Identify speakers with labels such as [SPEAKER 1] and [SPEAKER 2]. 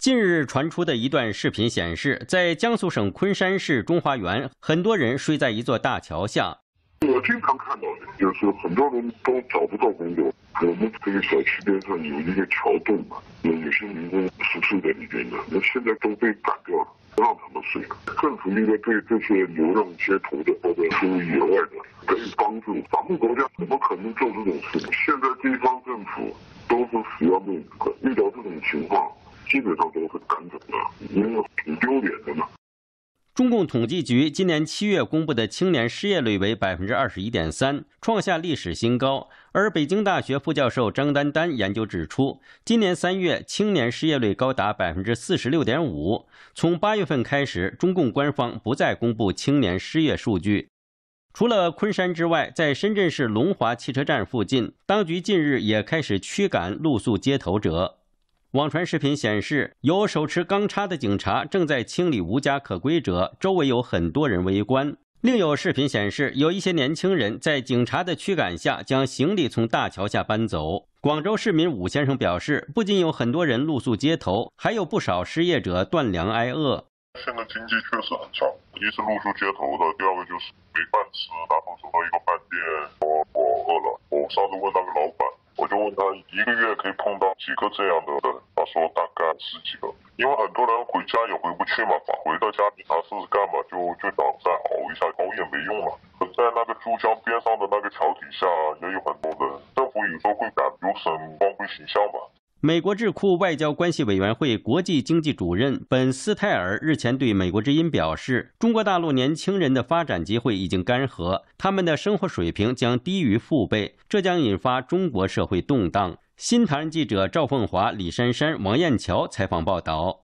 [SPEAKER 1] 近日传出的一段视频显示，在江苏省昆山市中华园，很多人睡在一座大桥下。
[SPEAKER 2] 我经常看到的，就是很多人都找不到工作。我们这个小区边上有一个桥洞嘛，有些民工是睡在里边的，那现在都被赶掉了，不让他们睡了。政府应该对这些流浪街头的或者是野外的给予帮助。咱们国家怎么可能做这种事？现在地方政府都是死要面子的，遇到这种情况，基本上都是赶走的，因为挺丢脸的嘛。
[SPEAKER 1] 中共统计局今年7月公布的青年失业率为21.3%，创下历史新高。而北京大学副教授张丹丹研究指出，今年3月青年失业率高达46.5%。从8月份开始，中共官方不再公布青年失业数据。除了昆山之外，在深圳市龙华汽车站附近，当局近日也开始驱赶露宿街头者。网传视频显示，有手持钢叉的警察正在清理无家可归者，周围有很多人围观。另有视频显示，有一些年轻人在警察的驱赶下将行李从大桥下搬走。广州市民武先生表示，不仅有很多人露宿街头，还有不少失业者断粮挨饿。
[SPEAKER 2] 现在经济确实很差，一是露宿街头的，第二个就是没饭吃，然后走到一个饭店，我饿了，我上次问那个老板。我就问他1个月可以碰到几个这样的人，他说大概10几个，因为很多人回家也回不去嘛，回到家里拿试试干嘛，就想再熬一下，熬也没用了。在那个珠江边上的那个桥底下也有很多人，政府有时候会赶留神光辉形象吧。
[SPEAKER 1] 美国智库外交关系委员会国际经济主任本斯泰尔日前对美国之音表示，中国大陆年轻人的发展机会已经干涸，他们的生活水平将低于父辈，这将引发中国社会动荡。新唐人记者赵凤华、李珊珊、王艳桥采访报道。